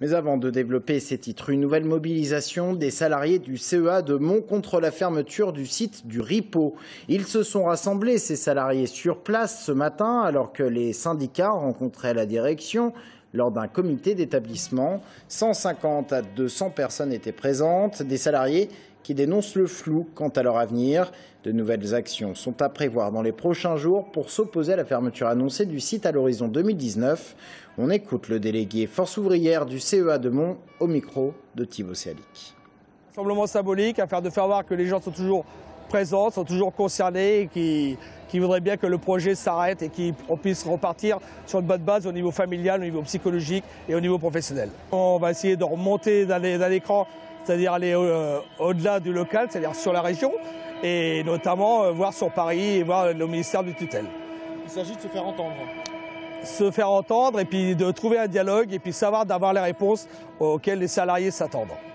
Mais avant de développer ces titres, une nouvelle mobilisation des salariés du CEA de Mont contre la fermeture du site du Ripeau. Ils se sont rassemblés, ces salariés, sur place ce matin, alors que les syndicats rencontraient la direction lors d'un comité d'établissement. 150 à 200 personnes étaient présentes, des salariés qui dénoncent le flou quant à leur avenir. De nouvelles actions sont à prévoir dans les prochains jours pour s'opposer à la fermeture annoncée du site à l'horizon 2019. On écoute le délégué Force ouvrière du CEA de Mont au micro de Thibaut Séalic. Rassemblement symbolique afin de faire voir que les gens sont toujours présents, sont toujours concernés et qui voudraient bien que le projet s'arrête et qu'on puisse repartir sur une bonne base au niveau familial, au niveau psychologique et au niveau professionnel. On va essayer de remonter dans l'écran, c'est-à-dire aller au-delà du local, c'est-à-dire sur la région, et notamment voir sur Paris et voir le ministère du tutelle. Il s'agit de se faire entendre. Se faire entendre et puis de trouver un dialogue et puis d'avoir les réponses auxquelles les salariés s'attendent.